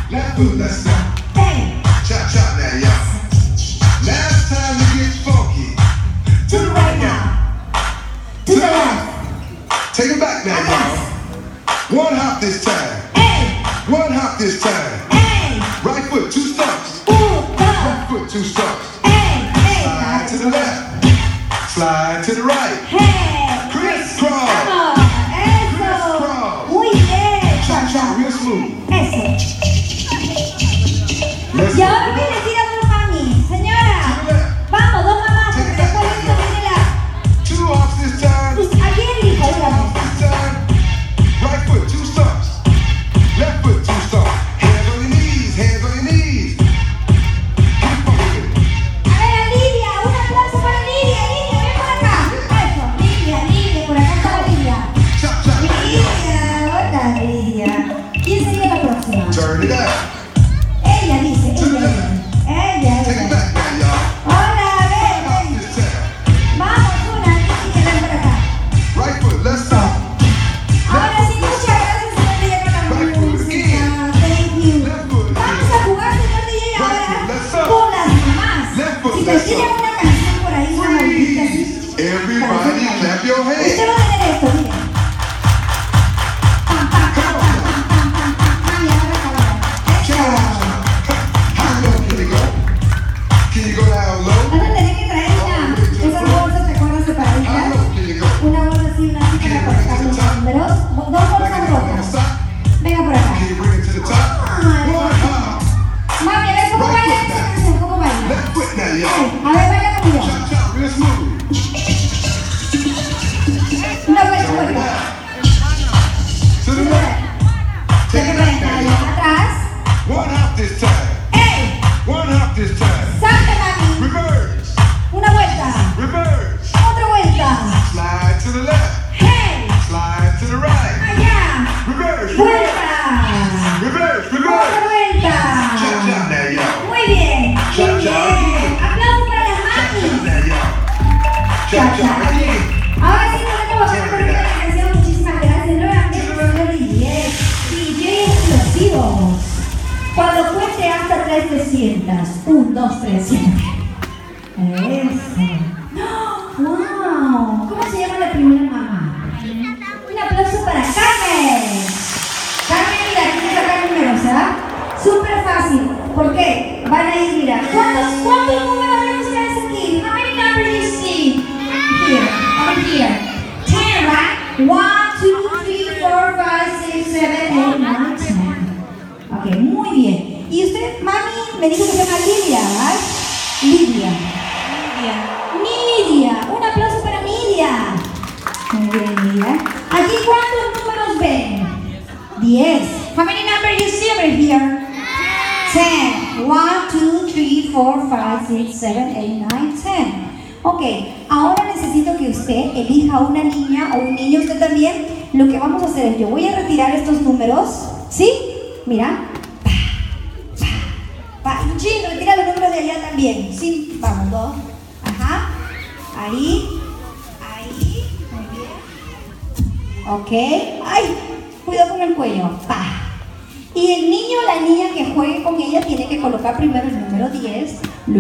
Left foot, let's go. Hey. Chop, chop now, y'all. Now it's time to get funky. To the right now. To the left. Take it back now, y'all. One hop this time. Hey. One hop this time. Hey. Right foot, 2 stumps. Left foot, 2 stumps. Hey. Hey. Slide to the left. Slide to the right. Hey. Crisscross. Eso. Muy bien. Chop, chop, real smooth. Eso. Let's Y ahora viene tira dos mami. Señora. Vamos, dos mamás. Porque después de esto viene la... 2 hops this time. Pues, ¿a quién elijo? Dígame. This time. Right foot, 2 stumps. Left foot, 2 stumps. Hands on your knees, hands on your knees. Get funky with it. A ver, Lidia. Un aplauso para Lidia. Lidia, ven por acá. Eso. Lidia. Por acá está Lidia. Chop, chop. Lidia. Hola, Lidia. ¿Quién sería la próxima? Turn it up. Ella dice. Ella. Take it back now, y'all. Hola, ven. Hop this time. Vamos, una. Lidia, ven por acá. Right foot, let's stop. Ahora sí, muchas gracias, señor DJ, por la música. Thank you. Vamos a jugar, señor DJ, ahora con las mamás. Si te tienen una canción por ahí, una maldita así. Everybody clap your Usted hands. va a tener esto, mire. Pam, pam, pam, pam, pam, pam, pam, pam, pam, y ahora acá. How low can you go? Can you go down low? Vas a tener que traer esas bolsas, ¿te acuerdas de How paraditas? low can you go? Una bolsa así, una así para colocar los números. Dos bolsas Bring it rojas. top. Venga por acá. Can you bring it to the top? Ay, One hop. mami, a ver cómo baila esa canción, cómo baila. Left foot now, y'all. A ver, baila conmigo. Chop, chop, real smooth. Una vuelta, Turn it vuelta. up. To the left. Take it back now, y'all. Atrás. One hop this time. ¡Ey! One hop this time. ¡Salta, mami! Reverse. Una vuelta. Reverse. Otra vuelta. Slide to the left. ¡Hey! Slide to the right. Allá. Reverse. ¡Vuelta! Reverse. Otra Reverse. vuelta. Chop, chop now, y'all. Muy bien. Muy Chop, chop. bien. Aplausos para las Chop, chop mamis. now, y'all. Chop, chop again. Ahora sí nos vamos a poner una canción. Muchísimas gracias nuevamente, señor DJ. DJ explosivos. Cuando cuente hasta 3 te sientas. 1, 2, 3, siempre. Eso. ¡Wow! ¿Cómo se llama la primera mamá? Un aplauso para Carmen. Carmen, mira, aquí te sacan números, ¿ah? Súper fácil. ¿Por qué? Van a ir, mira. ¿Cuántos números ven ustedes aquí? How many numbers do you see? Here, over here. 10, right? 1, 2, 3, 4, 5, 6, 7, 8, 9, 10. Ok, muy bien. Y usted, mami, me dijo que se llama Lidia, ¿verdad? Lidia. Nidia. Un aplauso para Nidia. Muy bien, Nidia. ¿Aquí cuántos números ven? 10. How many numbers you see over here? 10. 1, 2, 3, 4, 5, 6, 7, 8, 9, 10. Ok, ahora necesito que usted elija una niña o un niño, usted también. Lo que vamos a hacer es, yo voy a retirar estos números, ¿sí? Mira. Jim, retira los números de allá también. Sí, vamos, 2. Ajá. Ahí. Muy bien. Ok. Ay, cuidado con el cuello. Pa. Y el niño o la niña que juegue con ella tiene que colocar primero el número 10.